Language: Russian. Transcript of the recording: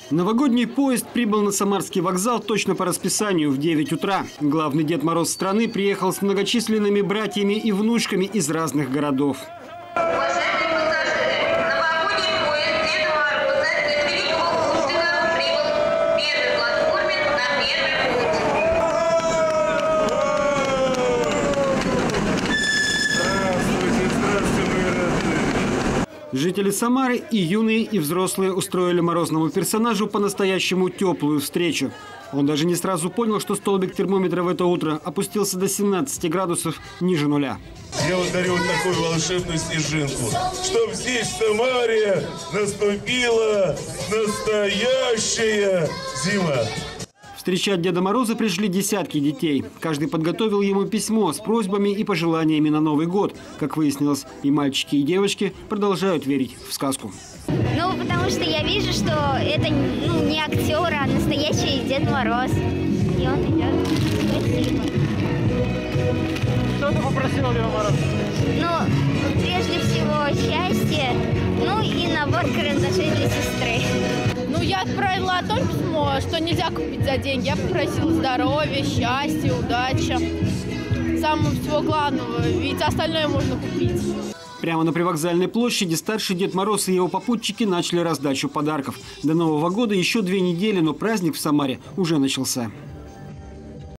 Новогодний поезд прибыл на Самарский вокзал точно по расписанию в 9 утра. Главный Дед Мороз страны приехал с многочисленными братьями и внучками из разных городов. Жители Самары и юные, и взрослые устроили морозному персонажу по-настоящему теплую встречу. Он даже не сразу понял, что столбик термометра в это утро опустился до 17 градусов ниже нуля. Я вот дарю вот такую волшебную снежинку, чтоб здесь, в Самаре, наступила настоящая зима. Встречать Деда Мороза пришли десятки детей. Каждый подготовил ему письмо с просьбами и пожеланиями на Новый год. Как выяснилось, и мальчики, и девочки продолжают верить в сказку. Ну, потому что я вижу, что это не актер, а настоящий Дед Мороз. И он идет. Спасибо. Что ты попросил Деда Мороза? Ну, прежде всего, счастье, ну и набор карандашей для сестры. Ну, я отправила о том письмо, что нельзя купить за деньги. Я попросила здоровья, счастья, удачи. Самого всего главного, ведь остальное можно купить. Прямо на привокзальной площади старший Дед Мороз и его попутчики начали раздачу подарков. До Нового года еще 2 недели, но праздник в Самаре уже начался.